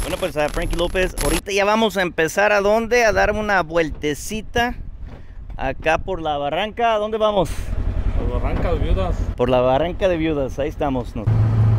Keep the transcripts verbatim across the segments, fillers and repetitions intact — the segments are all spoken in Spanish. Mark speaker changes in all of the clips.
Speaker 1: Bueno, pues a Frankie López, ahorita ya vamos a empezar a dónde, a dar una vueltecita acá por la barranca. ¿A dónde vamos?
Speaker 2: Por la barranca de Viudas.
Speaker 1: Por la barranca de Viudas, ahí estamos. ¿No?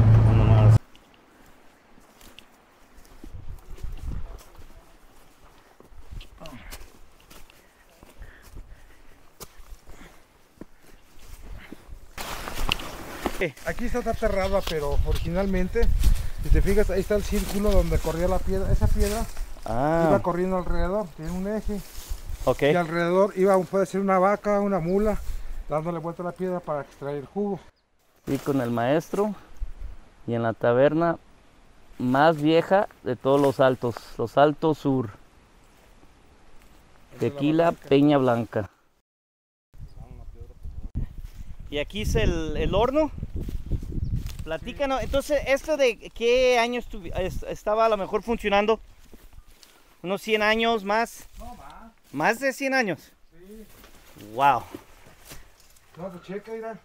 Speaker 3: Aquí está aterrada, pero originalmente, si te fijas, ahí está el círculo donde corría la piedra. Esa piedra
Speaker 1: Ah.
Speaker 3: iba corriendo alrededor, tiene un eje.
Speaker 1: Ok.
Speaker 3: Y alrededor iba, puede ser una vaca, una mula, dándole vuelta a la piedra para extraer jugo.
Speaker 1: Sí, con el maestro y en la taberna más vieja de todos los altos, los Altos Sur. Tequila Peña Blanca. Y aquí es el, el horno. Platícanos, entonces, ¿esto de qué año estaba a lo mejor funcionando? ¿Unos cien años más?
Speaker 3: No, más.
Speaker 1: ¿Más de cien años?
Speaker 3: Sí.
Speaker 1: Wow.
Speaker 3: No, pues checa, mira.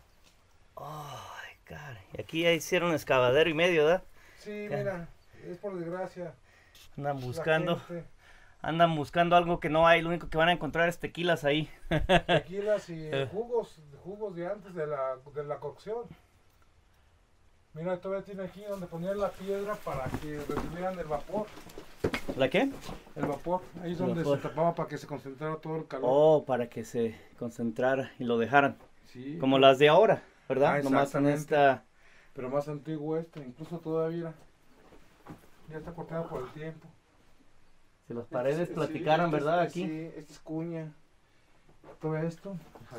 Speaker 1: Oh, God. Y aquí ya hicieron un excavadero y medio, ¿verdad?
Speaker 3: Sí, mira, es por desgracia.
Speaker 1: Andan buscando,
Speaker 3: La gente,
Speaker 1: andan buscando algo que no hay, lo único que van a encontrar es tequilas ahí.
Speaker 3: tequilas y jugos, jugos de antes de la, de la cocción. Mira, todavía tiene aquí donde ponían la piedra para que recibieran el vapor.
Speaker 1: ¿La qué?
Speaker 3: El vapor, ahí es
Speaker 1: El
Speaker 3: donde
Speaker 1: vapor.
Speaker 3: se tapaba para que se concentrara todo el calor.
Speaker 1: Oh, para que se concentrara y lo dejaran.
Speaker 3: Sí,
Speaker 1: Como las de ahora, ¿verdad?
Speaker 3: Ah,
Speaker 1: Nomás en
Speaker 3: exactamente.
Speaker 1: esta...
Speaker 3: pero más antiguo este, incluso todavía ya está cortado por el tiempo.
Speaker 1: Si las paredes
Speaker 3: Sí,
Speaker 1: platicaran,
Speaker 3: este es-
Speaker 1: ¿verdad?
Speaker 3: este
Speaker 1: Aquí.
Speaker 3: Sí, este es cuña. Todo esto.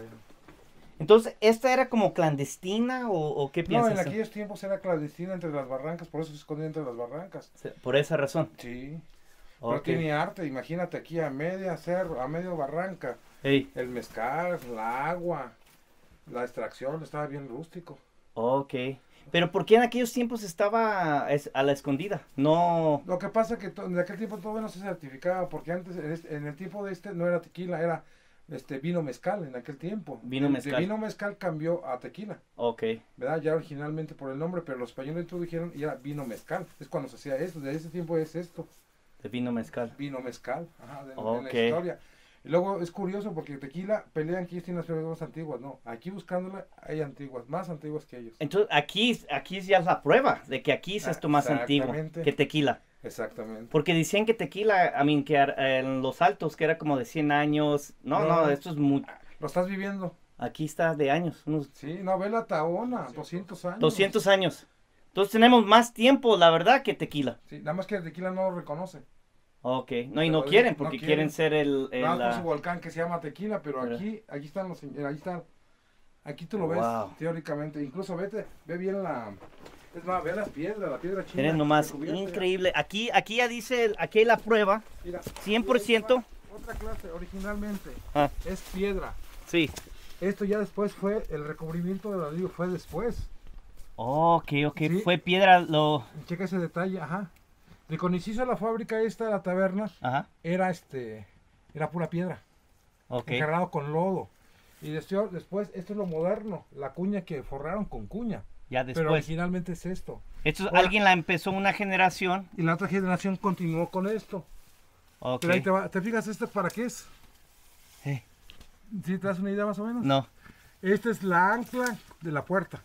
Speaker 1: Entonces, ¿esta era como clandestina o, o qué
Speaker 3: No,
Speaker 1: piensas?
Speaker 3: en aquellos tiempos era clandestina entre las barrancas, por eso se escondía entre las barrancas.
Speaker 1: Se- Por esa razón.
Speaker 3: Sí. Pero
Speaker 1: Ok.
Speaker 3: tiene arte, imagínate aquí a media cerro, a medio barranca,
Speaker 1: Ey,
Speaker 3: el mezcal, la agua, la extracción, estaba bien rústico.
Speaker 1: ok. Pero ¿por qué en aquellos tiempos estaba es- a la escondida? No...
Speaker 3: Lo que pasa es que to- en aquel tiempo todavía no se certificaba, porque antes, en, este- en el tiempo de este, no era tequila, era este vino mezcal en aquel tiempo.
Speaker 1: Vino
Speaker 3: De-
Speaker 1: mezcal.
Speaker 3: De vino mezcal cambió a tequila,
Speaker 1: Ok.
Speaker 3: ¿verdad? Ya originalmente por el nombre, pero los españoles introdujeron y era vino mezcal. Es cuando se hacía esto, de ese tiempo es esto,
Speaker 1: De vino mezcal.
Speaker 3: vino mezcal, ajá, de, de
Speaker 1: Ok.
Speaker 3: la historia. Y luego es curioso porque tequila pelean que ellos tienen las cervezas más antiguas, no, aquí buscándola hay antiguas, más antiguas que ellos.
Speaker 1: Entonces, aquí, aquí ya es la prueba de que aquí es
Speaker 3: Ah,
Speaker 1: esto más antiguo
Speaker 3: exactamente.
Speaker 1: que tequila.
Speaker 3: Exactamente.
Speaker 1: Porque decían que tequila, I mean, que ar- en los altos, que era como de cien años. No, no,
Speaker 3: No.
Speaker 1: esto es muy...
Speaker 3: Lo estás viviendo.
Speaker 1: Aquí está de años, unos
Speaker 3: Sí, no, ve la Tahona, doscientos años.
Speaker 1: doscientos años. Entonces tenemos más tiempo, la verdad, que tequila.
Speaker 3: Sí, nada más que el tequila no lo reconoce.
Speaker 1: Ok, no, y
Speaker 3: Pero
Speaker 1: no
Speaker 3: no
Speaker 1: quieren, porque quieren
Speaker 3: quieren.
Speaker 1: ser el... el,
Speaker 3: Nada más por
Speaker 1: ah,
Speaker 3: su volcán que se llama tequila, pero
Speaker 1: Pero-
Speaker 3: aquí, aquí están los, ahí está, aquí tú lo ves
Speaker 1: Wow.
Speaker 3: teóricamente, incluso vete, ve bien la, es más, ve las piedras, la piedra china.
Speaker 1: Miren nomás,
Speaker 3: descubierta ya.
Speaker 1: increíble. Aquí, aquí ya dice, el- aquí hay la prueba,
Speaker 3: Mira,
Speaker 1: cien por ciento.
Speaker 3: otra clase, originalmente,
Speaker 1: Ah.
Speaker 3: es piedra.
Speaker 1: Sí.
Speaker 3: Esto ya después fue, el recubrimiento del ladrillo fue después.
Speaker 1: Ok, ok,
Speaker 3: Sí.
Speaker 1: fue piedra, lo...
Speaker 3: Checa ese detalle, ajá. De cuando se hizo la fábrica esta, la taberna,
Speaker 1: Ajá,
Speaker 3: era este, era pura piedra.
Speaker 1: ok.
Speaker 3: Enjarrado con lodo. Y después, después, esto es lo moderno, la cuña que forraron con cuña.
Speaker 1: Ya
Speaker 3: Pero
Speaker 1: después.
Speaker 3: originalmente es esto.
Speaker 1: Esto,
Speaker 3: Ahora-
Speaker 1: alguien la empezó una generación.
Speaker 3: Y la otra generación continuó con esto.
Speaker 1: Ok.
Speaker 3: Pero ahí te, va, ¿te fijas este para qué es?
Speaker 1: Eh,
Speaker 3: ¿Sí te das una idea más o menos?
Speaker 1: no.
Speaker 3: Esta es la ancla de la puerta.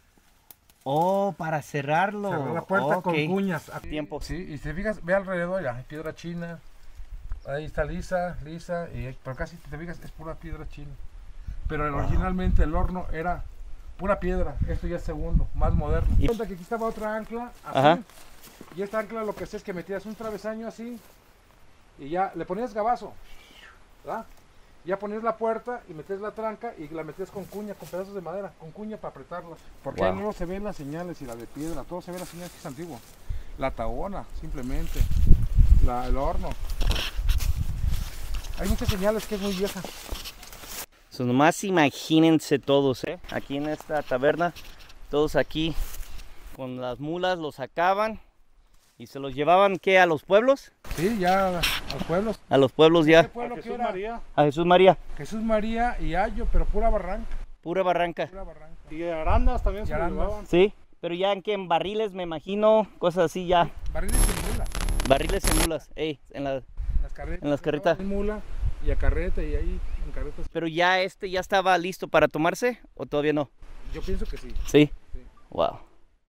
Speaker 1: Oh, para cerrarlo.
Speaker 3: Cerrar la puerta
Speaker 1: Ok.
Speaker 3: con cuñas.
Speaker 1: Tiempo.
Speaker 3: Sí, y si te fijas, ve alrededor, ya, hay piedra china. Ahí está lisa, lisa, y, pero casi te fijas, es pura piedra china. Pero el- originalmente el horno era pura piedra. Esto ya es segundo, más moderno.
Speaker 1: Y-
Speaker 3: Cuenta que aquí estaba otra ancla, así.
Speaker 1: Ajá.
Speaker 3: Y esta ancla lo que hacía es que metías un travesaño así y ya le ponías gabazo, ¿verdad? Ya ponías la puerta y metías la tranca y la metías con cuña, con pedazos de madera, con cuña para apretarla. Porque
Speaker 1: Wow.
Speaker 3: ahí no se ven las señales y la de piedra, todo se ve las señales que es antiguo. La Tahona, simplemente. La, el horno. Hay muchas señales que es muy vieja.
Speaker 1: So, nomás imagínense todos, ¿eh? Aquí en esta taberna, todos aquí con las mulas los sacaban y se los llevaban, ¿qué? ¿A los pueblos?
Speaker 3: Sí, ya a los pueblos.
Speaker 1: A los pueblos
Speaker 3: ¿Qué
Speaker 1: ya.
Speaker 3: pueblo que
Speaker 2: Jesús
Speaker 3: era?
Speaker 2: María
Speaker 1: A Jesús María,
Speaker 3: Jesús María y Ayo, pero pura barranca.
Speaker 1: pura barranca.
Speaker 3: Pura barranca.
Speaker 2: y Arandas también
Speaker 3: Y
Speaker 2: se lo
Speaker 3: Arandas.
Speaker 2: llevaban.
Speaker 1: Sí, Pero ya en que en barriles me imagino, cosas así ya.
Speaker 3: Barriles y mula.
Speaker 1: Barriles en mulas, ey, en la,
Speaker 3: En las carretas.
Speaker 1: En las carretas.
Speaker 3: En mula y a carreta y ahí en carretas.
Speaker 1: pero ya este ya estaba listo para tomarse o todavía no.
Speaker 3: Yo pienso que sí.
Speaker 1: Sí.
Speaker 3: Sí.
Speaker 1: Wow.